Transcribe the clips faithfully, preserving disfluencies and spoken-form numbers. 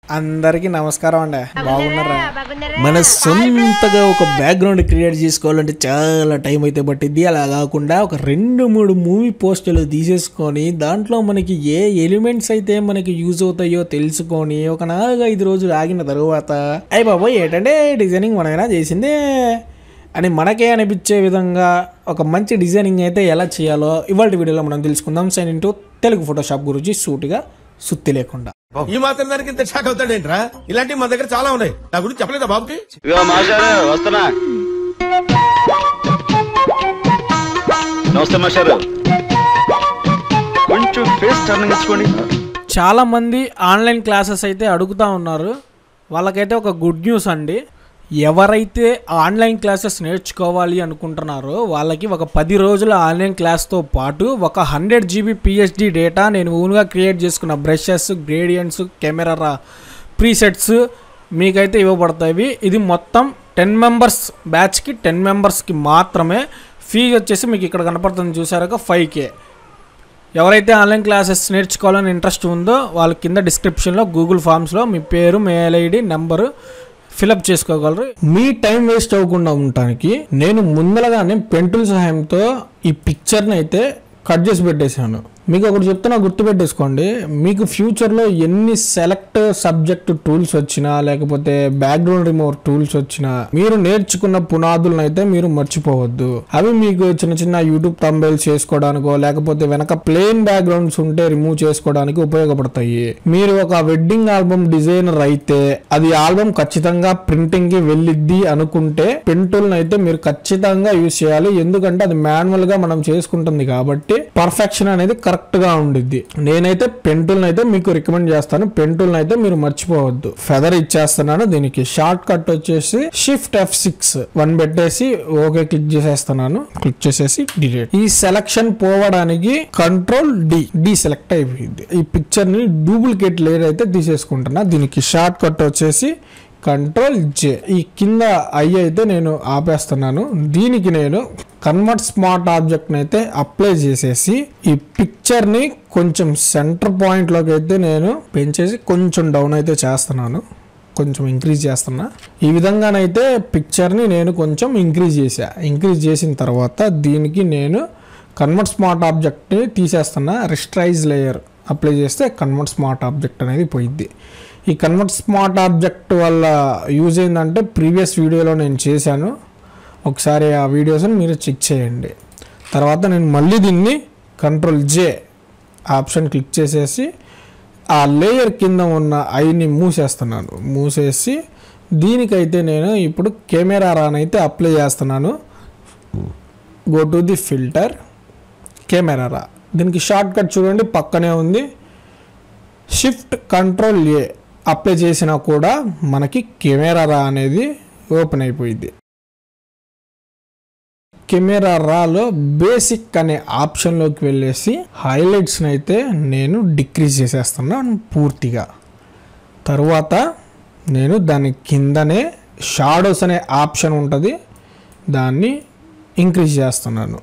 అందరికీ నమస్కారం అండి. బాగున్నారా? మన సొంతగా ఒక బ్యాక్గ్రౌండ్ క్రియేట్ చేసుకోవాలంటే చాలా టైం అయితే పట్టిద్ది. అలా కాకుండా ఒక రెండు మూడు మూవీ పోస్టులు తీసేసుకొని దాంట్లో మనకి ఏ ఎలిమెంట్స్ అయితే మనకి యూజ్ అవుతాయో తెలుసుకొని ఒక నాలుగు ఐదు రోజులు ఆగిన తర్వాత అయ్యి బాబోయ్ ఏంటంటే డిజైనింగ్ మనమైనా చేసిందే అని మనకే అనిపించే విధంగా ఒక మంచి డిజైనింగ్ అయితే ఎలా చేయాలో ఇవాళ వీడియోలో మనం తెలుసుకుందాం. సైన్ ఇంటూ తెలుగు ఫోటోషాప్ గురించి సూటిగా సుత్తి లేకుండా. ఈ మాత్రం దానికి ఇంత షాక్ అవుతాడేంట్రా? ఇలాంటివి మా దగ్గర చాలా ఉన్నాయి. నా గురించి చెప్పలేదా బాబుకి? వస్తున్నా. నమస్తే మాస్టారు. కొంచెం ఫేస్ టర్నింగ్ ఇచ్చుకోండి. చాలా మంది ఆన్లైన్ క్లాసెస్ అయితే అడుగుతూ ఉన్నారు. వాళ్ళకైతే ఒక గుడ్ న్యూస్ అండి. ఎవరైతే ఆన్లైన్ క్లాసెస్ నేర్చుకోవాలి అనుకుంటున్నారో వాళ్ళకి ఒక పది రోజుల ఆన్లైన్ క్లాస్తో పాటు ఒక హండ్రెడ్ జీబీ పిహెచ్డి డేటా నేను ఓన్గా క్రియేట్ చేసుకున్న బ్రషెస్, గ్రేడియంట్స్, కెమెరా ప్రీసెట్స్ మీకైతే ఇవ్వబడతాయి. ఇది మొత్తం టెన్ మెంబర్స్ బ్యాచ్కి టెన్ మెంబర్స్కి మాత్రమే. ఫీజు వచ్చేసి మీకు ఇక్కడ కనపడుతుంది చూసారుగా ఫైవ్ కే. ఎవరైతే ఆన్లైన్ క్లాసెస్ నేర్చుకోవాలని ఇంట్రెస్ట్ ఉందో వాళ్ళ కింద డిస్క్రిప్షన్లో గూగుల్ ఫామ్స్లో మీ పేరు, మెయిల్ ఐడి, నెంబరు ఫిలప్ చేసుకోగలరు. మీ టైం వేస్ట్ అవ్వకుండా ఉండటానికి నేను ముందరగానే పెన్ టూల్ సహాయంతో ఈ పిక్చర్ని అయితే కట్ చేసి పెట్టేశాను. మీకు ఒకటి చెప్తున్నా, గుర్తుపెట్టేసుకోండి. మీకు ఫ్యూచర్లో ఎన్ని సెలెక్ట్ సబ్జెక్ట్ టూల్స్ వచ్చినా లేకపోతే బ్యాక్గ్రౌండ్ రిమూవర్ టూల్స్ వచ్చినా మీరు నేర్చుకున్న పునాదులను అయితే మీరు మర్చిపోవద్దు. అవి మీకు చిన్న చిన్న యూట్యూబ్ థంబ్నెయిల్స్ చేసుకోవడానికో లేకపోతే వెనక ప్లెయిన్ బ్యాక్గ్రౌండ్స్ ఉంటే రిమూవ్ చేసుకోవడానికి ఉపయోగపడతాయి. మీరు ఒక వెడ్డింగ్ ఆల్బమ్ డిజైనర్ అయితే అది ఆల్బమ్ ఖచ్చితంగా ప్రింటింగ్ కి వెళ్ళిద్ది అనుకుంటే పెన్ టూల్ అయితే మీరు ఖచ్చితంగా యూజ్ చేయాలి. ఎందుకంటే అది మాన్యువల్ గా మనం చేసుకుంటుంది కాబట్టి పర్ఫెక్షన్ అనేది కరెక్ట్ గా ఉండిద్ది. నేనైతే పెన్ టూల్ అయితే మీకు రికమెండ్ చేస్తాను. పెన్ టూల్ అయితే మీరు మర్చిపోవద్దు. ఫెదర్ ఇచ్చేస్తున్నాను. దీనికి షార్ట్ కట్ వచ్చేసి షిఫ్ట్ ఎఫ్ సిక్స్ వన్ పెట్టేసి ఓకే క్లిక్ చేసేస్తున్నాను. క్లిక్ చేసేసి డిలీట్. ఈ సెలక్షన్ పోవడానికి కంట్రోల్ డి డి సెలెక్ట్ అయిపోయింది. ఈ పిక్చర్ ని డూప్లికేట్ లేయర్ అయితే తీసేసుకుంటున్నా. దీనికి షార్ట్ కట్ వచ్చేసి కంట్రోల్ జే. ఈ కింద ఐ అయితే నేను ఆపేస్తున్నాను. దీనికి నేను కన్వర్ట్ స్మార్ట్ ఆబ్జెక్ట్ అయితే అప్లై చేసేసి ఈ పిక్చర్ ని కొంచెం సెంటర్ పాయింట్ లోకి అయితే నేను పెంచేసి కొంచెం డౌన్ అయితే చేస్తున్నాను. కొంచెం ఇంక్రీజ్ చేస్తున్నా. ఈ విధంగానైతే పిక్చర్ని నేను కొంచెం ఇంక్రీజ్ చేసా. ఇంక్రీజ్ చేసిన తర్వాత దీనికి నేను కన్వర్ట్ స్మార్ట్ ఆబ్జెక్ట్ని తీసేస్తున్నా. రిస్ట్రైజ్ లేయర్ అప్లై చేస్తే కన్వర్ట్ స్మార్ట్ ఆబ్జెక్ట్ అనేది పోయిద్ది. ఈ కన్వర్ట్ స్మార్ట్ ఆబ్జెక్ట్ వల్ల యూజ్ ఏంటంటే ప్రీవియస్ వీడియోలో నేను చేశాను. ఒకసారి ఆ వీడియోస్ని మీరు చెక్ చేయండి. తర్వాత నేను మళ్ళీ దీన్ని కంట్రోల్ జే ఆప్షన్ క్లిక్ చేసేసి ఆ లేయర్ కింద ఉన్న ఐని మూసేస్తున్నాను. మూసేసి దీనికైతే నేను ఇప్పుడు కెమెరా రాన్ అయితే అప్లై చేస్తున్నాను. Go to the filter, camera raw. దీనికి షార్ట్ కట్ చూడండి పక్కనే ఉంది. షిఫ్ట్ కంట్రోల్ ఏ అప్లై చేసినా కూడా మనకి కెమెరా రా అనేది ఓపెన్ అయిపోయింది. కెమెరా రాలో బేసిక్ అనే ఆప్షన్లోకి వెళ్ళేసి హైలైట్స్ని అయితే నేను డిక్రీజ్ చేసేస్తున్నాను పూర్తిగా. తర్వాత నేను దాని కిందనే షాడోస్ అనే ఆప్షన్ ఉంటుంది, దాన్ని ఇంక్రీజ్ చేస్తున్నాను.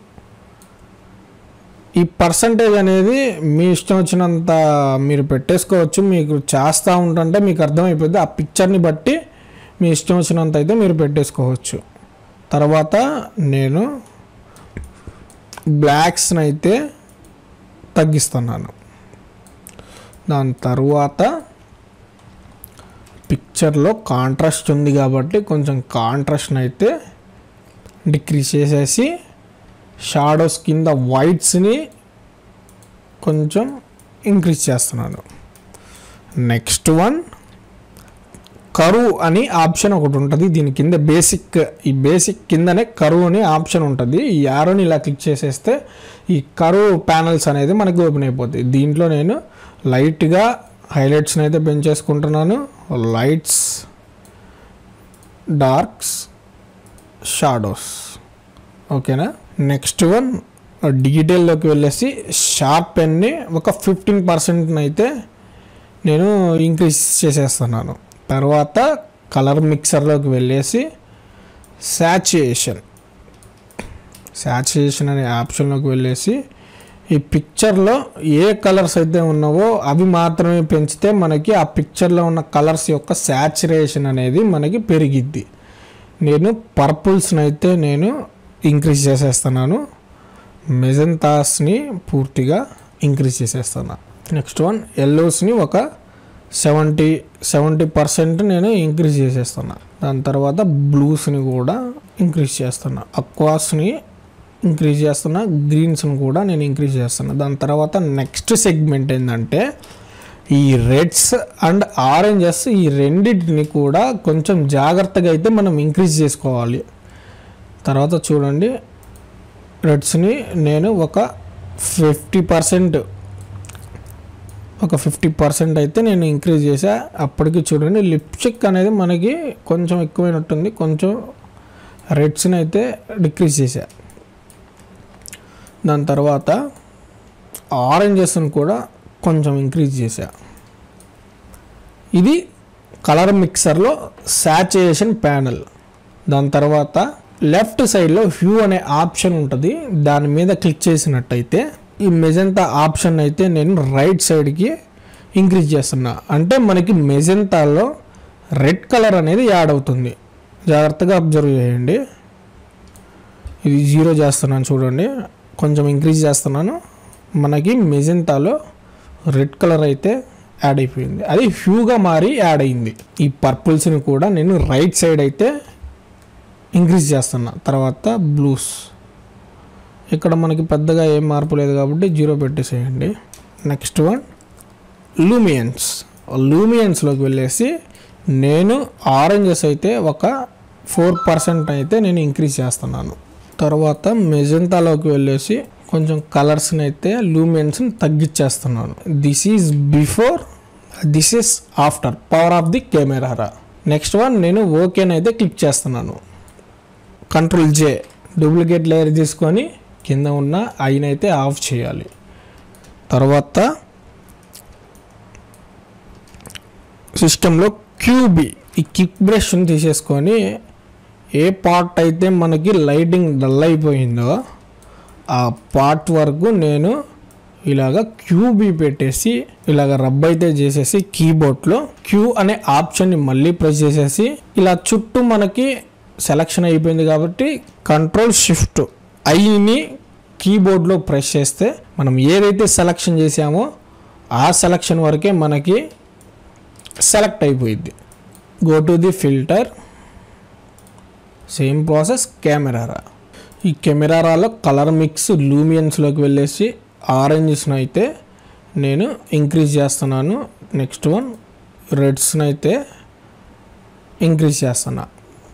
ఈ పర్సంటేజ్ అనేది మీ ఇష్టం వచ్చినంత మీరు పెట్టేసుకోవచ్చు. మీకు చేస్తూ ఉంటుంటే మీకు అర్థమైపోద్ది. ఆ పిక్చర్ని బట్టి మీ ఇష్టం వచ్చినంత అయితే మీరు పెట్టేసుకోవచ్చు. తర్వాత నేను బ్లాక్స్ని అయితే తగ్గిస్తున్నాను. దాని తర్వాత పిక్చర్లో కాంట్రాస్ట్ ఉంది కాబట్టి కొంచెం కాంట్రాస్ట్ని అయితే డిక్రీజ్ చేసేసి షాడోస్ కింద వైట్స్ని కొంచెం ఇంక్రీజ్ చేస్తున్నాను. నెక్స్ట్ వన్ కరువు అని ఆప్షన్ ఒకటి ఉంటుంది. దీని కింద బేసిక్, ఈ బేసిక్ కిందనే కరువు అని ఆప్షన్ ఉంటుంది. ఈ యారోని ఇలా క్లిక్ చేసేస్తే ఈ కరువు ప్యానల్స్ అనేది మనకి ఓపెన్ అయిపోతాయి. దీంట్లో నేను లైట్గా హైలైట్స్ని అయితే పెంచేసుకుంటున్నాను. Lights, darks, shadows. ఓకేనా. నెక్స్ట్ వన్ డీటెయిల్లోకి వెళ్ళేసి షార్ప్ పెన్ని ఒక ఫిఫ్టీన్ పర్సెంట్ని అయితే నేను ఇంక్రీజ్ చేసేస్తున్నాను. తర్వాత కలర్ మిక్సర్లోకి వెళ్ళేసి శాచురేషన్ శాచురేషన్ అనే ఆప్షన్లోకి వెళ్ళేసి ఈ పిక్చర్లో ఏ కలర్స్ అయితే ఉన్నావో అవి మాత్రమే పెంచితే మనకి ఆ పిక్చర్లో ఉన్న కలర్స్ యొక్క శాచురేషన్ అనేది మనకి పెరిగిద్ది. నేను పర్పుల్స్ని అయితే నేను ఇంక్రీజ్ చేసేస్తున్నాను, మెజంతాస్ని పూర్తిగా ఇంక్రీజ్ చేసేస్తున్నాను. నెక్స్ట్ వన్ ఎల్లోస్ని ఒక సెవెంటీ సెవెంటీ పర్సెంట్ నేను ఇంక్రీజ్ చేసేస్తున్నా. దాని తర్వాత బ్లూస్ని కూడా ఇంక్రీజ్ చేస్తున్నా, అక్వాస్ని ఇంక్రీజ్ చేస్తున్నా, గ్రీన్స్ని కూడా నేను ఇంక్రీజ్ చేస్తున్నా. దాని తర్వాత నెక్స్ట్ సెగ్మెంట్ ఏంటంటే ఈ రెడ్స్ అండ్ ఆరెంజెస్, ఈ రెండింటిని కూడా కొంచెం జాగ్రత్తగా అయితే మనం ఇంక్రీజ్ చేసుకోవాలి. తర్వాత చూడండి, రెడ్స్ని నేను ఒక ఫిఫ్టీ పర్సెంట్ ఒక ఫిఫ్టీ పర్సెంట్ అయితే నేను ఇంక్రీజ్ చేసా. అప్పటికి చూడండి లిప్స్టిక్ అనేది మనకి కొంచెం ఎక్కువైనట్టుంది, కొంచెం రెడ్స్ని అయితే డిక్రీజ్ చేసా. దాని తర్వాత ఆరెంజెస్ని కూడా కొంచెం ఇంక్రీజ్ చేసా. ఇది కలర్ మిక్సర్లో సాచురేషన్ ప్యానల్. దాని తర్వాత లెఫ్ట్ సైడ్లో హ్యూ అనే ఆప్షన్ ఉంటుంది, దాని మీద క్లిక్ చేసినట్టయితే ఈ మెజంతా ఆప్షన్ అయితే నేను రైట్ సైడ్కి ఇంక్రీజ్ చేస్తున్నా. అంటే మనకి మెజంతాలో రెడ్ కలర్ అనేది యాడ్ అవుతుంది. జాగ్రత్తగా అబ్జర్వ్ చేయండి. ఇది జీరో చేస్తున్నాను చూడండి, కొంచెం ఇంక్రీజ్ చేస్తున్నాను. మనకి మెజంతాలో రెడ్ కలర్ అయితే యాడ్ అయిపోయింది, అది హ్యూగా మారి యాడ్ అయింది. ఈ పర్పుల్స్ని కూడా నేను రైట్ సైడ్ అయితే ఇంక్రీజ్ చేస్తున్నా. తర్వాత బ్లూస్, ఇక్కడ మనకి పెద్దగా ఏం మార్పు లేదు కాబట్టి జీరో పెట్టేసేయండి. Next one లూమియన్స్. లూమియన్స్లోకి వెళ్ళేసి నేను ఆరెంజెస్ అయితే ఒక ఫోర్ పర్సెంట్ అయితే నేను ఇంక్రీజ్ చేస్తున్నాను. తర్వాత మెజంతాలోకి వెళ్ళేసి కొంచెం కలర్స్ని అయితే లూమియన్స్ని తగ్గించేస్తున్నాను. This is before, this is after, power of the camera. Next one నేను ఓకేనైతే క్లిక్ చేస్తున్నాను. కంట్రోల్ జే, డూప్లికేట్ లేయర్ తీసుకొని కింద ఉన్న ఐని అయితే ఆఫ్ చేయాలి. తర్వాత సిస్టంలో క్యూబీ, ఈ కిక్ బ్రష్ని తీసేసుకొని ఏ పార్ట్ అయితే మనకి లైటింగ్ డల్ అయిపోయిందో ఆ పార్ట్ వరకు నేను ఇలాగ క్యూబీ పెట్టేసి ఇలాగ రబ్ అయితే చేసేసి కీబోర్డ్లో క్యూ అనే ఆప్షన్ని మళ్ళీ ప్రెస్ చేసేసి ఇలా చుట్టూ మనకి సెలక్షన్ అయిపోయింది కాబట్టి కంట్రోల్ షిఫ్ట్ ఐని కీబోర్డ్లో ప్రెస్ చేస్తే మనం ఏదైతే సెలక్షన్ చేసామో ఆ సెలక్షన్ వరకే మనకి సెలెక్ట్ అయిపోయింది. Go to the filter, same process camera. ఈ కెమెరాలో కలర్ మిక్స్ లూమియన్స్లోకి వెళ్ళేసి ఆరెంజెస్ని అయితే నేను ఇంక్రీజ్ చేస్తున్నాను. నెక్స్ట్ వన్ రెడ్స్ని అయితే ఇంక్రీజ్ చేస్తున్నా.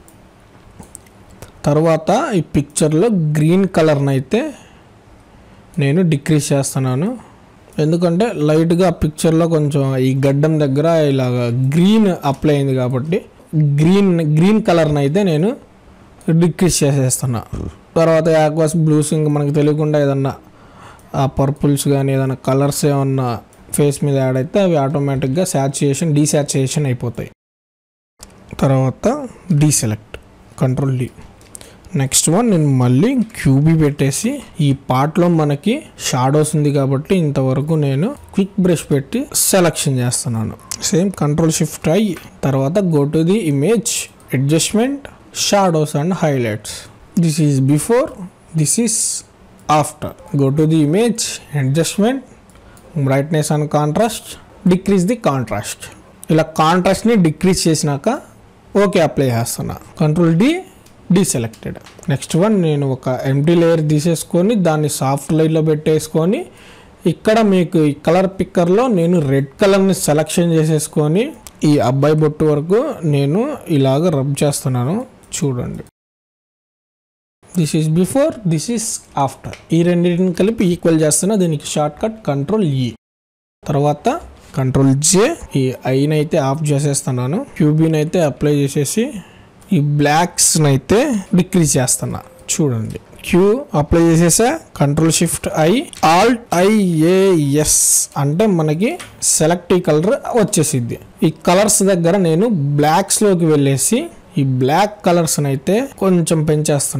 తర్వాత ఈ పిక్చర్లో గ్రీన్ కలర్ని అయితే నేను డిక్రీజ్ చేస్తున్నాను, ఎందుకంటే లైట్గా పిక్చర్లో కొంచెం ఈ గడ్డం దగ్గర ఇలాగ గ్రీన్ అప్లై అయింది కాబట్టి గ్రీన్ గ్రీన్ కలర్ని అయితే నేను డిక్రీజ్ చేసేస్తున్నా. తర్వాత యాక్వాస్ బ్లూస్ ఇంకా మనకు తెలియకుండా ఏదన్నా ఆ పర్పుల్స్ కానీ ఏదైనా కలర్స్ ఏమన్నా ఫేస్ మీద యాడ్ అయితే అవి ఆటోమేటిక్గా సాచురేషన్ డీసాచురేషన్ అయిపోతాయి. తర్వాత deselect, control D. Next one నేను మళ్ళీ క్యూబీ పెట్టేసి ఈ పార్ట్లో మనకి షాడోస్ ఉంది కాబట్టి ఇంతవరకు నేను క్విక్ బ్రష్ పెట్టి సెలెక్షన్ చేస్తున్నాను. సేమ్ కంట్రోల్ షిఫ్ట్ అయ్యి తర్వాత go to the image, adjustment, shadows and highlights. This is before, this is after. Go to the image, adjustment, brightness and contrast, decrease the contrast. ఇలా కాంట్రాస్ట్ని decrease చేసినాక okay apply చేస్తున్నా. Control D, deselected. Next one నేను ఒక empty layer తీసేసుకొని దాన్ని soft లైట్లో పెట్టేసుకొని ఇక్కడ మీకు ఈ కలర్ పిక్కర్లో నేను రెడ్ కలర్ని సెలెక్షన్ చేసేసుకొని ఈ అబ్బాయి బొట్టు వరకు నేను ఇలాగ రబ్ చేస్తున్నాను చూడండి. This is before, this is after. ఈ రెండింటిని కలిపి ఈక్వల్ చేస్తున్నా. దీనికి షార్ట్ కట్ కంట్రోల్ ఈ. తర్వాత కంట్రోల్ జే, ఈ ఐని అయితే ఆఫ్ చేసేస్తున్నాను. క్యూబీని అయితే అప్లై చేసేసి ఈ బ్లాక్స్ని అయితే డిక్రీజ్ చేస్తున్నా చూడండి. క్యూ అప్లై చేసేసా, control shift I, alt I A S అంటే మనకి సెలెక్ట్ కలర్ వచ్చేసిద్ది. ఈ కలర్స్ దగ్గర నేను బ్లాక్స్లోకి వెళ్ళేసి ఈ బ్లాక్ కలర్స్ని అయితే కొంచెం పెంచేస్తున్నాను.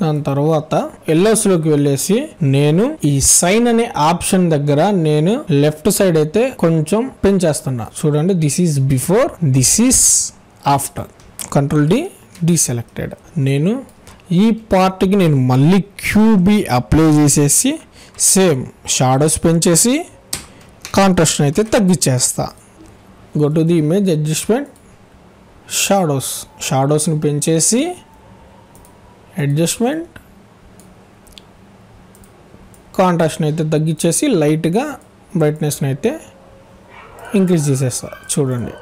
దాని తర్వాత ఎల్లోస్లోకి వెళ్ళేసి నేను ఈ సైన్ అనే ఆప్షన్ దగ్గర నేను లెఫ్ట్ సైడ్ అయితే కొంచెం పెంచేస్తున్నా. చూడండి, this is before, this is after. Control D deselected. నేను ఈ పార్ట్కి నేను మళ్ళీ క్యూబీ అప్లై చేసేసి సేమ్ షాడోస్ పెంచేసి కాంట్రాస్ట్ అయితే తగ్గించేస్తా. Go to the image adjustment, shadows షాడోస్ని పెంచేసి అడ్జస్ట్మెంట్, కాంట్రాస్ట్ని అయితే తగ్గించేసి లైట్గా బ్రైట్నెస్ని అయితే ఇంక్రీజ్ చేసేస్తా. చూడండి,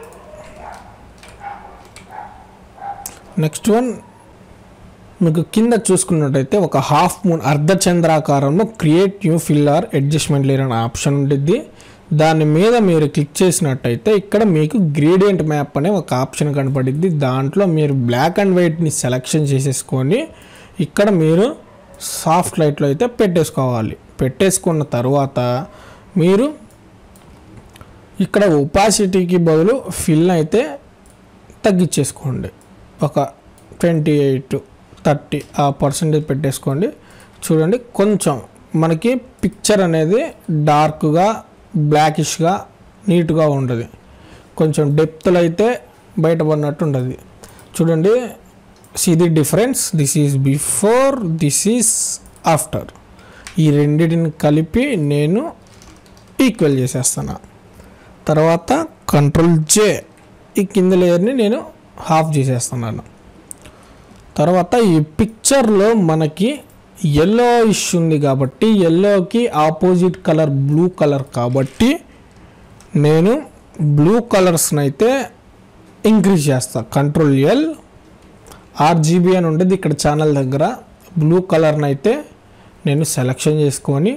నెక్స్ట్ వన్ మీకు కింద చూసుకున్నట్టయితే ఒక హాఫ్ మూన్ అర్ధచంద్రాకారంలో create new filler adjustment layer అనే ఆప్షన్ ఉంటుంది. దాని మీద మీరు క్లిక్ చేసినట్టయితే ఇక్కడ మీకు గ్రేడియంట్ మ్యాప్ అనే ఒక ఆప్షన్ కనపడిద్ది. దాంట్లో మీరు బ్లాక్ అండ్ వైట్ని సెలెక్షన్ చేసేసుకొని ఇక్కడ మీరు సాఫ్ట్ లైట్లో అయితే పెట్టేసుకోవాలి. పెట్టేసుకున్న తర్వాత మీరు ఇక్కడ ఒపాసిటీకి బదులు ఫిల్ అయితే తగ్గించేసుకోండి. ఒక ట్వంటీ ఎయిట్ థర్టీ ఆ పర్సెంటేజ్ పెట్టేసుకోండి. చూడండి, కొంచెం మనకి పిక్చర్ అనేది డార్క్గా బ్లాకిష్గా నీట్గా ఉంటుంది. కొంచెం డెప్త్లో అయితే బయటపడినట్టు ఉంటుంది. చూడండి, see the difference. This is before, this is after. ఈ రెండింటిని కలిపి నేను ఈక్వల్ చేసేస్తాను. తర్వాత కంట్రోల్ జే, ఈ కింద లేయర్ని నేను హాఫ్ చేసేస్తున్నాను. తర్వాత ఈ పిక్చర్లో మనకి ఎల్లో ఇష్ ఉంది కాబట్టి ఎల్లోకి ఆపోజిట్ కలర్ బ్లూ కలర్ కాబట్టి నేను బ్లూ కలర్స్ని అయితే ఇంక్రీజ్ చేస్తాను. కంట్రోల్ ఎల్, ఆర్జీబీ అని ఉండేది ఇక్కడ ఛానల్ దగ్గర. బ్లూ కలర్ని అయితే నేను సెలెక్షన్ చేసుకొని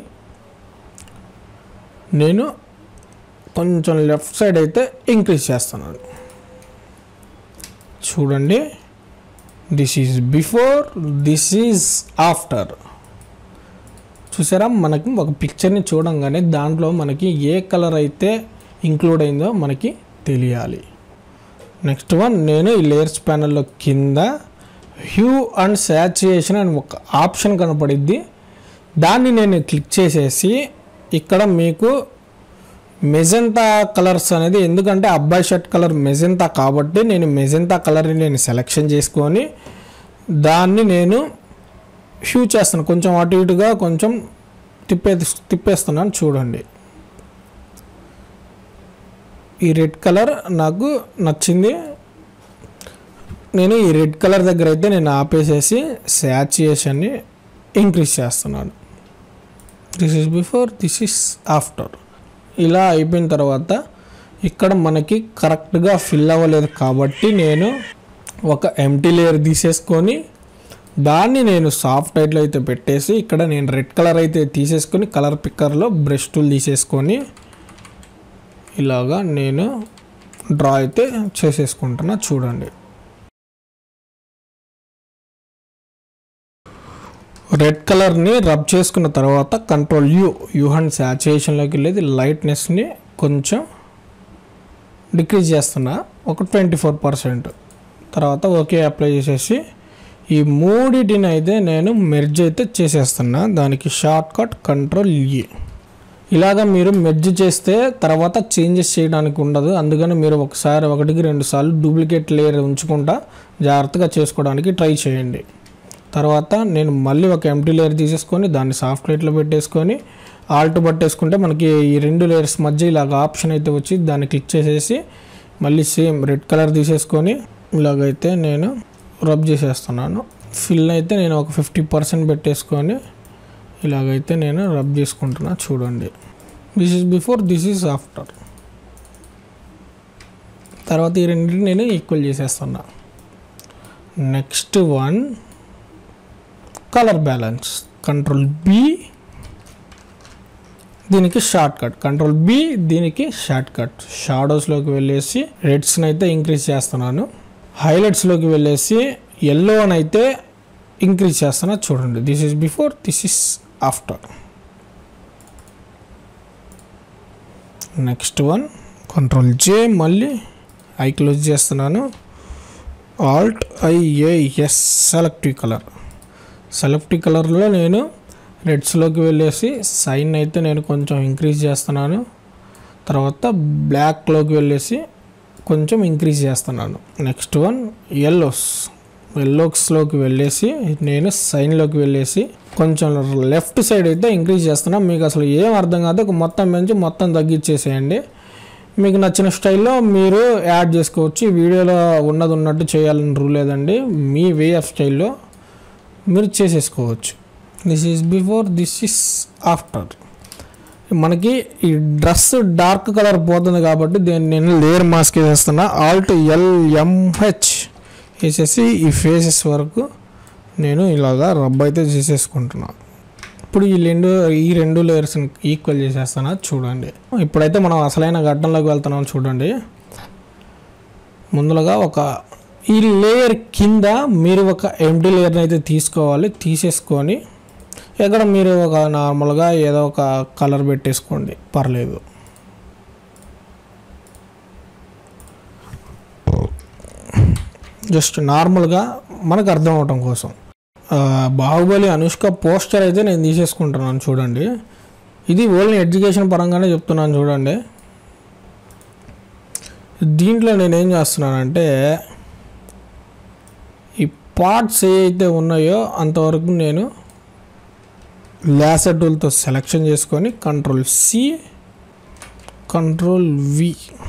నేను కొంచెం లెఫ్ట్ సైడ్ అయితే ఇంక్రీజ్ చేస్తున్నాను. చూడండి, this is before, this is after. చూసారా, మనకి ఒక పిక్చర్ని చూడంగానే దాంట్లో మనకి ఏ కలర్ అయితే ఇంక్లూడ్ అయిందో మనకి తెలియాలి. నెక్స్ట్ వన్, నేను ఈ లేయర్స్ ప్యానల్లో కింద హ్యూ అండ్ సాచురేషన్ అని ఒక ఆప్షన్ కనపడిద్ది. దాన్ని నేను క్లిక్ చేసేసి ఇక్కడ మీకు మెజెంతా కలర్స్ అనేది, ఎందుకంటే అబ్బాయి షర్ట్ కలర్ మెజెంతా కాబట్టి నేను మెజెంతా కలర్ని నేను సెలెక్షన్ చేసుకొని దాన్ని నేను హ్యూ చేస్తాను. కొంచెం అటు ఇటుగా కొంచెం తిప్పే తిప్పేస్తున్నాను. చూడండి, ఈ రెడ్ కలర్ నాకు నచ్చింది. నేను ఈ రెడ్ కలర్ దగ్గర అయితే నేను ఆపేసేసి సాచురేషన్ని ఇంక్రీజ్ చేస్తున్నాను. This is before, this is after. ఇలా అయిపోయిన తర్వాత ఇక్కడ మనకి కరెక్ట్గా ఫిల్ అవ్వలేదు కాబట్టి నేను ఒక ఎంటీ లేయర్ తీసేసుకొని దాన్ని నేను సాఫ్ట్ లైట్లో అయితే పెట్టేసి ఇక్కడ నేను రెడ్ కలర్ అయితే తీసేసుకొని కలర్ పిక్కర్లో బ్రష్ టూల్ తీసేసుకొని ఇలాగా నేను డ్రా అయితే చేసేసుకుంటున్నా. చూడండి, రెడ్ కలర్ని రబ్ చేసుకున్న తర్వాత కంట్రోల్ యూ యూ అండ్ సాచురేషన్లోకి వెళ్ళేది లైట్నెస్ని కొంచెం డిక్రీజ్ చేస్తున్నా, ఒక ట్వంటీ ఫోర్ పర్సెంట్. తర్వాత ఓకే అప్లై చేసేసి ఈ మూడిటిని అయితే నేను మెర్జ్ అయితే చేసేస్తున్నా. దానికి షార్ట్ కట్ కంట్రోల్ ఈ. ఇలాగ మీరు మెర్జ్ చేస్తే తర్వాత చేంజెస్ చేయడానికి ఉండదు. అందుకని మీరు ఒకసారి ఒకటికి రెండు సార్లు డూప్లికేట్ లేయర్ ఉంచుకుంటా జాగ్రత్తగా చేసుకోవడానికి ట్రై చేయండి. తర్వాత నేను మళ్ళీ ఒక ఎంటీ లేయర్ తీసేసుకొని దాన్ని సాఫ్ట్ లైట్లో పెట్టేసుకొని ఆల్ట్ పట్టేసుకుంటే మనకి ఈ రెండు లేయర్స్ మధ్య ఇలాగ ఆప్షన్ అయితే వచ్చి దాన్ని క్లిక్ చేసేసి మళ్ళీ సేమ్ రెడ్ కలర్ తీసేసుకొని ఇలాగైతే నేను రబ్ చేసేస్తున్నాను. ఫిల్ అయితే నేను ఒక ఫిఫ్టీ పర్సెంట్ పెట్టేసుకొని ఇలాగైతే నేను రబ్ చేసుకుంటున్నా. చూడండి, this is before, this is after. తర్వాత ఈ రెండింటిని నేను ఈక్వల్ చేసేస్తున్నా. Next one colour balance, control B, దీనికి షార్ట్ కట్ కంట్రోల్ బి, దీనికి షార్ట్ కట్. షాడోస్లోకి వెళ్ళేసి రెడ్స్ని అయితే ఇంక్రీజ్ చేస్తున్నాను. హైలైట్స్లోకి వెళ్ళేసి ఎల్లో అని అయితే ఇంక్రీజ్ చేస్తున్నా. చూడండి, this is before, this is after. Next one control J, మళ్ళీ ఐ క్లోజ్ చేస్తున్నాను. Alt I A S selective colour. Select కలర్లో నేను రెడ్స్లోకి వెళ్ళేసి సైన్ అయితే నేను కొంచెం ఇంక్రీజ్ చేస్తున్నాను. తర్వాత బ్లాక్లోకి వెళ్ళేసి కొంచెం ఇంక్రీజ్ చేస్తున్నాను. నెక్స్ట్ వన్ ఎల్లోస్ ఎల్లోస్లోకి వెళ్ళేసి నేను సైన్లోకి వెళ్ళేసి కొంచెం లెఫ్ట్ సైడ్ అయితే ఇంక్రీజ్ చేస్తున్నాను. మీకు అసలు ఏం అర్థం కాదు, మొత్తం పెంచి మొత్తం తగ్గించేసేయండి. మీకు నచ్చిన స్టైల్లో మీరు యాడ్ చేసుకోవచ్చు. వీడియోలో ఉన్నది ఉన్నట్టు చేయాలని రూల్ లేదండి, మీ వే ఆఫ్ స్టైల్లో మీరు చేసేసుకోవచ్చు. This is before, this is after. మనకి ఈ డ్రెస్ డార్క్ కలర్ పోతుంది కాబట్టి దీన్ని నేను లేయర్ మాస్క్ వేసేస్తున్నా. ఆల్ట్ ఎల్ఎంహెచ్ వేసేసి ఈ ఫేసెస్ వరకు నేను ఇలాగా రబ్ అయితే చేసేసుకుంటున్నాను. ఇప్పుడు ఈ రెండు ఈ రెండు లేయర్స్ని ఈక్వల్ చేసేస్తాను చూడండి. ఇప్పుడైతే మనం అసలైన ఘట్టంలోకి వెళ్తున్నాం చూడండి. ముందుగా ఒక ఈ లేయర్ కింద మీరు ఒక ఎంటీ లేయర్ని అయితే తీసుకోవాలి. తీసేసుకొని ఇక్కడ మీరు ఒక నార్మల్గా ఏదో ఒక కలర్ పెట్టేసుకోండి, పర్లేదు. జస్ట్ నార్మల్గా మనకు అర్థం అవటం కోసం. బాహుబలి అనుష్క పోస్టర్ అయితే నేను తీసేసుకుంటున్నాను చూడండి. ఇది ఓన్లీ ఎడ్యుకేషన్ పరంగానే చెప్తున్నాను చూడండి. దీంట్లో నేనేం చేస్తున్నానంటే ఈ పార్ట్స్ ఏవైతే ఉన్నాయో అంతవరకు నేను లేసర్ టూల్తో సెలెక్షన్ చేసుకొని కంట్రోల్ సి కంట్రోల్ వి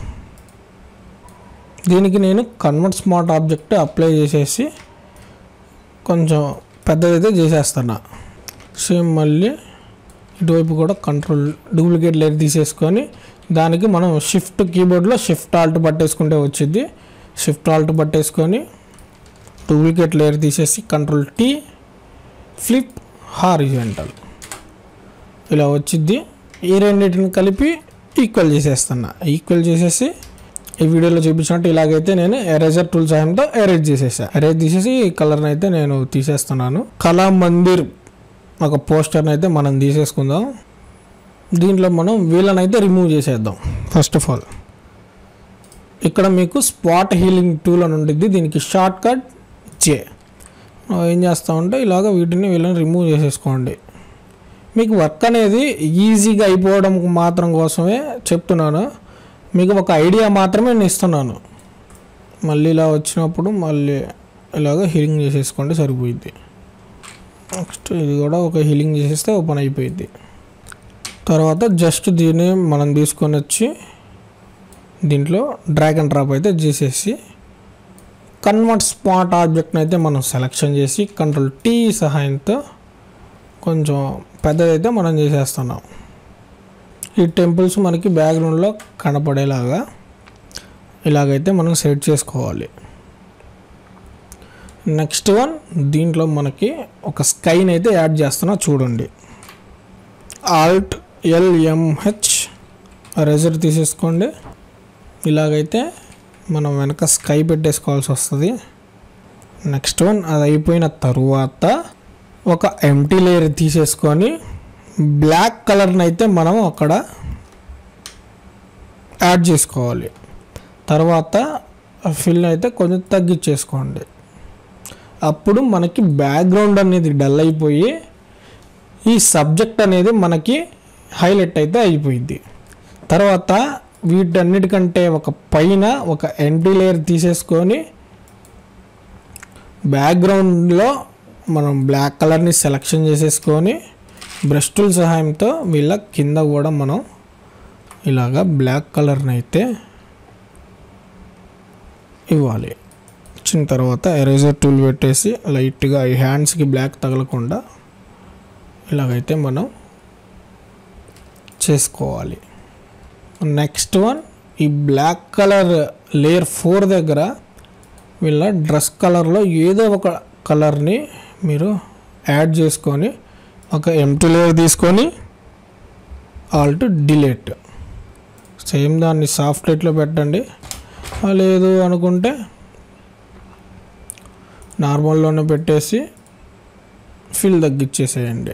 దీనికి నేను కన్వర్ట్ స్మార్ట్ ఆబ్జెక్ట్ అప్లై చేసేసి కొంచెం పెద్దదైతే చేసేస్తున్నా. సేమ్ మళ్ళీ ఇటువైపు కూడా కంట్రోల్ డూప్లికేట్ లేయర్ తీసేసుకొని దానికి మనం షిఫ్ట్ కీబోర్డ్లో షిఫ్ట్ ఆల్ట్ పట్టేసుకుంటే వచ్చింది. షిఫ్ట్ ఆల్ట్ పట్టేసుకొని డూప్లికేట్ లేయర్ తీసేసి కంట్రోల్ టీ ఫ్లిప్ హారిజాంటల్ ఇలా వచ్చింది. ఈ రెండింటిని కలిపి ఈక్వల్ చేసేస్తున్నా. ఈక్వల్ చేసేసి ఈ వీడియోలో చూపించినట్టు ఇలాగైతే నేను ఎరేజర్ టూల్ సహాయంతో ఎరేజ్ చేసేసా. ఎరేజ్ తీసేసి ఈ కలర్ని అయితే నేను తీసేస్తున్నాను. కళా మందిర్ ఒక పోస్టర్ని అయితే మనం తీసేసుకుందాం. దీంట్లో మనం వీళ్ళని అయితే రిమూవ్ చేసేద్దాం. ఫస్ట్ ఆఫ్ ఆల్ ఇక్కడ మీకు స్పాట్ హీలింగ్ టూల్ అని ఉంటుంది. దీనికి షార్ట్ కట్ జే. ఏం చేస్తామంటే ఇలాగ వీటిని వీళ్ళని రిమూవ్ చేసేసుకోండి. మీకు వర్క్ అనేది ఈజీగా అయిపోవడం మాత్రం కోసమే చెప్తున్నాను, మీకు ఒక ఐడియా మాత్రమే నేను ఇస్తున్నాను. మళ్ళీ ఇలా వచ్చినప్పుడు మళ్ళీ ఇలాగ హీలింగ్ చేసేసుకోండి, సరిపోయిద్ది. నెక్స్ట్ ఇది కూడా ఒక హీలింగ్ చేసేస్తే ఓపెన్ అయిపోయింది. తర్వాత జస్ట్ దీన్ని మనం తీసుకొని వచ్చి దీంట్లో డ్రాగ్ అండ్ డ్రాప్ అయితే చేసేసి కన్వర్ట్ స్పాట్ ఆబ్జెక్ట్ని అయితే మనం సెలెక్షన్ చేసి కంట్రోల్ టీ సహాయంతో కొంచెం పెద్దదైతే మనం చేసేస్తున్నాం. ఈ టెంపుల్స్ మనకి బ్యాక్గ్రౌండ్లో కనపడేలాగా ఇలాగైతే మనం సెట్ చేసుకోవాలి. నెక్స్ట్ వన్ దీంట్లో మనకి ఒక స్కైని అయితే యాడ్ చేస్తున్నా చూడండి. ఆల్ట్ ఎల్ఎంహెచ్ ఎరేజర్ తీసేసుకోండి. ఇలాగైతే మనం వెనక స్కై పెట్టేసుకోవాల్సి వస్తుంది. నెక్స్ట్ వన్ అది అయిపోయిన తరువాత ఒక ఎంటీ లేయర్ తీసేసుకొని బ్లాక్ కలర్ని అయితే మనం అక్కడ యాడ్ చేసుకోవాలి. తర్వాత ఫిల్ అయితే కొంచెం తగ్గించేసుకోండి. అప్పుడు మనకి బ్యాక్గ్రౌండ్ అనేది డల్ అయిపోయి ఈ సబ్జెక్ట్ అనేది మనకి హైలైట్ అయితే అయిపోయింది. తర్వాత వీటన్నిటికంటే ఒక పైన ఒక ఎంటీ లేయర్ తీసేసుకొని బ్యాక్గ్రౌండ్లో మనం బ్లాక్ కలర్ని సెలెక్షన్ చేసేసుకొని బ్రష్ టూల్ సహాయంతో వీళ్ళ కింద కూడా మనం ఇలాగా బ్లాక్ కలర్ని అయితే ఇవ్వాలి. ఇచ్చిన తర్వాత ఎరేజర్ టూల్ పెట్టేసి లైట్గా ఈ హ్యాండ్స్కి బ్లాక్ తగలకుండా ఇలాగైతే మనం చేసుకోవాలి. నెక్స్ట్ వన్ ఈ బ్లాక్ కలర్ లేయర్ ఫోర్ దగ్గర వీళ్ళ డ్రెస్ కలర్లో ఏదో ఒక కలర్ని మీరు యాడ్ చేసుకొని ఒక ఎంటీ లేయర్ తీసుకొని ఆల్ట్ డిలీట్ సేమ్ దాన్ని సాఫ్ట్ లైట్లో పెట్టండి. లేదు అనుకుంటే నార్మల్లోనే పెట్టేసి ఫిల్ తగ్గించేసేయండి.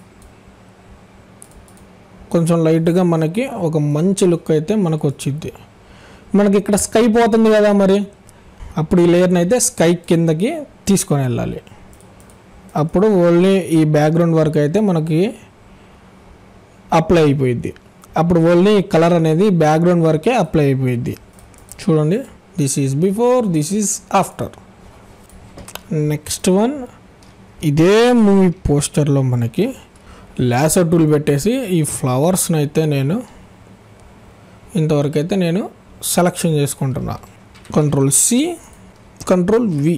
కొంచెం లైట్గా మనకి ఒక మంచి లుక్ అయితే మనకు వచ్చింది. మనకి ఇక్కడ స్కై పోతుంది కదా, మరి అప్పుడు ఈ లేయర్ని అయితే స్కై కిందకి తీసుకొని వెళ్ళాలి. అప్పుడు ఓన్లీ ఈ బ్యాక్గ్రౌండ్ వర్క్ అయితే మనకి అప్లై అయిపోయింది. అప్పుడు ఓన్లీ కలర్ అనేది బ్యాక్గ్రౌండ్ వరకే అప్లై అయిపోయింది. చూడండి, this is before, this is after. Next one, ఇదే మూవీ పోస్టర్లో మనకి లాసర్ టూల్ పెట్టేసి ఈ ఫ్లవర్స్ని అయితే నేను ఇంతవరకు అయితే నేను సెలెక్షన్ చేసుకుంటున్నా. Control C, control V.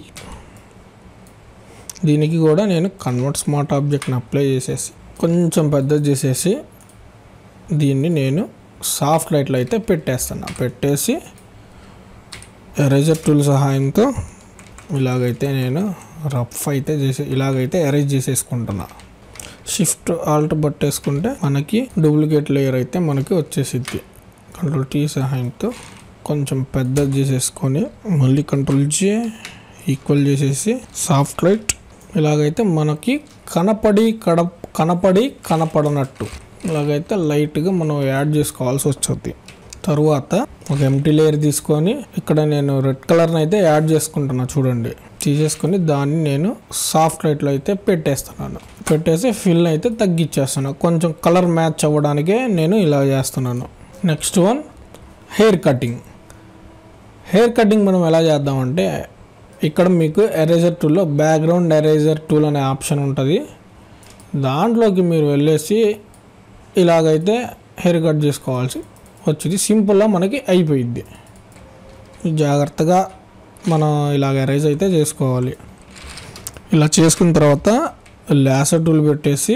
దీనికి కూడా నేను కన్వర్ట్ స్మార్ట్ ఆబ్జెక్ట్ని అప్లై చేసేసి కొంచెం పెద్దది చేసేసి దీన్ని నేను సాఫ్ట్ లైట్లో అయితే పెట్టేస్తున్నా. పెట్టేసి ఎరేజర్ టూల్ సహాయంతో ఇలాగైతే నేను రఫ్ అయితే చేసే ఇలాగైతే ఎరేజ్ చేసేసుకుంటున్నా. షిఫ్ట్ ఆల్ట్ పట్టేసుకుంటే మనకి డూప్లికేట్ లేయర్ అయితే మనకి వచ్చేసిద్ది. కంట్రోల్ టీ సహాయంతో కొంచెం పెద్దది చేసేసుకొని మళ్ళీ కంట్రోల్ జే ఈక్వల్ చేసేసి సాఫ్ట్ లైట్ ఇలాగైతే మనకి కనపడి కడ కనపడి కనపడనట్టు ఇలాగైతే లైట్గా మనం యాడ్ చేసుకోవాల్సి వస్తుంది. తరువాత ఒక ఎంటీ లేయర్ తీసుకొని ఇక్కడ నేను రెడ్ కలర్ని అయితే యాడ్ చేసుకుంటున్నా. చూడండి, తీసేసుకొని దాన్ని నేను సాఫ్ట్ లైట్లో అయితే పెట్టేస్తున్నాను. పెట్టేసి ఫిల్ అయితే తగ్గించేస్తున్నాను. కొంచెం కలర్ మ్యాచ్ అవ్వడానికే నేను ఇలా చేస్తున్నాను. Next one, hair cutting. Hair cutting మనం ఎలా చేద్దామంటే ఇక్కడ మీకు ఎరేజర్ టూల్లో బ్యాక్గ్రౌండ్ ఎరేజర్ టూల్ అనే ఆప్షన్ ఉంటుంది. దాంట్లోకి మీరు వెళ్ళేసి ఇలాగైతే హెయిర్ కట్ చేసుకోవాల్సి వచ్చింది. సింపుల్గా మనకి అయిపోయిద్ది. జాగ్రత్తగా మనం ఇలాగ ఎరేజ్ అయితే చేసుకోవాలి. ఇలా చేసుకున్న తర్వాత లాసర్ టూల్ పెట్టేసి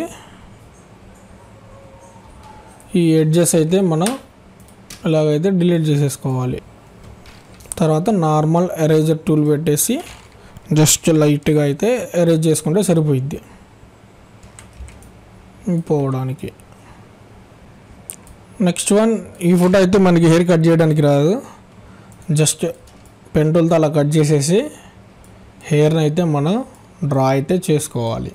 ఈ ఎడ్జెస్ అయితే మనం ఇలాగైతే డిలీట్ చేసేసుకోవాలి. తర్వాత నార్మల్ ఎరేజర్ టూల్ పెట్టేసి జస్ట్ లైట్గా అయితే ఎరేజ్ చేసుకుంటే సరిపోయిద్ది పోవడానికి. నెక్స్ట్ వన్, ఈ ఫోటో అయితే మనకి హెయిర్ కట్ చేయడానికి రాదు. జస్ట్ పెన్ టూల్తో అలా కట్ చేసేసి హెయిర్ని అయితే మనం డ్రా అయితే చేసుకోవాలి.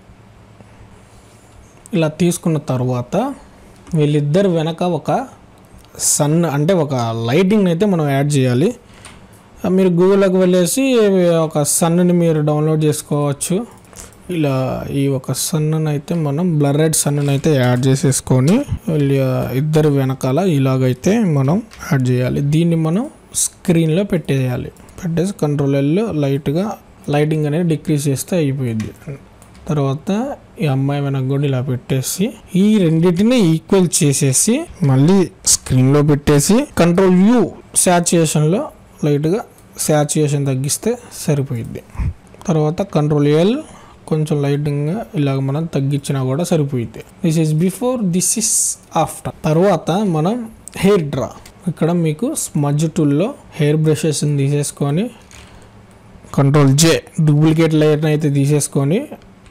ఇలా తీసుకున్న తర్వాత వీళ్ళిద్దరు వెనక ఒక సన్ అంటే ఒక లైటింగ్ అయితే మనం యాడ్ చేయాలి. మీరు గూగుల్లోకి వెళ్ళేసి ఒక సన్ని మీరు డౌన్లోడ్ చేసుకోవచ్చు. ఇలా ఈ ఒక సన్ను అయితే మనం బ్లర్రెడ్ సన్ను అయితే యాడ్ చేసేసుకొని ఇద్దరు వెనకాల ఇలాగైతే మనం యాడ్ చేయాలి. దీన్ని మనం స్క్రీన్లో పెట్టేయాలి. పెట్టేసి కంట్రోల్ ఎల్ లైట్గా లైటింగ్ అనేది డిక్రీజ్ చేస్తే అయిపోయింది. తర్వాత ఈ అమ్మాయి వెనక కూడా ఇలా పెట్టేసి ఈ రెండింటిని ఈక్వల్ చేసేసి మళ్ళీ స్క్రీన్లో పెట్టేసి కంట్రోల్ యూ శాచురేషన్లో లైట్గా శాచురేషన్ తగ్గిస్తే సరిపోయింది. తర్వాత కంట్రోల్ ఎల్ కొంచెం లైటింగ్గా ఇలాగ మనం తగ్గించినా కూడా సరిపోయింది. This is before, this is after. తర్వాత మనం హెయిర్ డ్రా. ఇక్కడ మీకు స్మజ్ టూల్లో హెయిర్ బ్రషెస్ని తీసేసుకొని కంట్రోల్ జే డూప్లికేట్ లేయర్ని అయితే తీసేసుకొని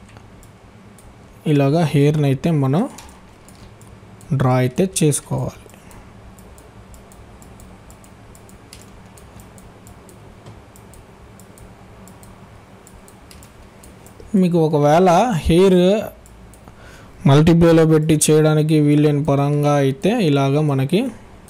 ఇలాగా హెయిర్ని అయితే మనం డ్రా అయితే చేసుకోవాలి. మీకు ఒకవేళ హెయిర్ మల్టీప్లేలో పెట్టి చేయడానికి వీలైన పరంగా అయితే ఇలాగ మనకి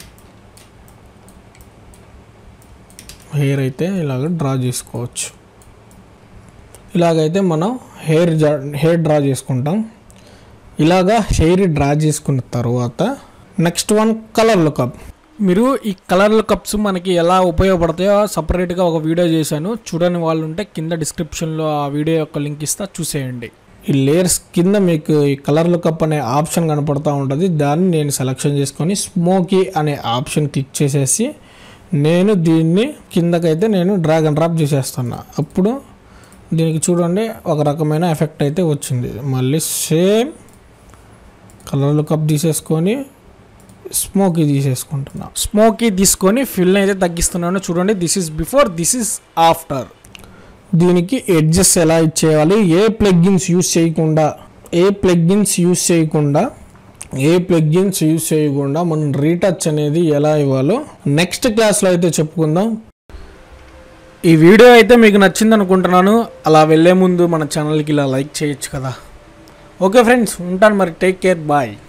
హెయిర్ అయితే ఇలాగ డ్రా చేసుకోవచ్చు. ఇలాగైతే మనం హెయిర్ హెయిర్ డ్రా చేసుకుంటాం. ఇలాగా హెయిర్ డ్రా చేసుకున్న తర్వాత నెక్స్ట్ వన్, కలర్ లుకప్. మీరు ఈ కలర్ లుకప్స్ మనకి ఎలా ఉపయోగపడతాయో సపరేట్గా ఒక వీడియో చేశాను. చూడని వాళ్ళు ఉంటే కింద డిస్క్రిప్షన్లో ఆ వీడియో యొక్క లింక్ ఇస్తా, చూసేయండి. ఈ లేయర్స్ కింద మీకు ఈ కలర్ లుకప్ అనే ఆప్షన్ కనపడుతూ ఉంటుంది. దాన్ని నేను సెలెక్షన్ చేసుకొని స్మోకీ అనే ఆప్షన్ క్లిక్ చేసేసి నేను దీన్ని కిందకైతే నేను డ్రాగ్ అండ్ డ్రాప్ చేసేస్తున్నా. అప్పుడు దీనికి చూడండి ఒక రకమైన ఎఫెక్ట్ అయితే వచ్చింది. మళ్ళీ సేమ్ కలర్ లుకప్ తీసేసుకొని స్మోకీ తీసేసుకుంటున్నా. స్మోకీ తీసుకొని ఫిల్ అయితే తగ్గిస్తున్నాను. చూడండి, this is before, this is after. దీనికి ఎడ్జెస్ ఎలా ఇచ్చేయాలి, ఏ ప్లగ్గిన్స్ యూస్ చేయకుండా ఏ ప్లగ్గిన్స్ యూస్ చేయకుండా ఏ ప్లగ్గిన్స్ యూస్ చేయకుండా మనం రీటచ్ అనేది ఎలా ఇవ్వాలో నెక్స్ట్ క్లాస్లో అయితే చెప్పుకుందాం. ఈ వీడియో అయితే మీకు నచ్చింది అనుకుంటున్నాను. అలా వెళ్ళే ముందు మన ఛానల్కి ఇలా లైక్ చేయొచ్చు కదా. ఓకే ఫ్రెండ్స్, ఉంటాను మరి. Take care, bye.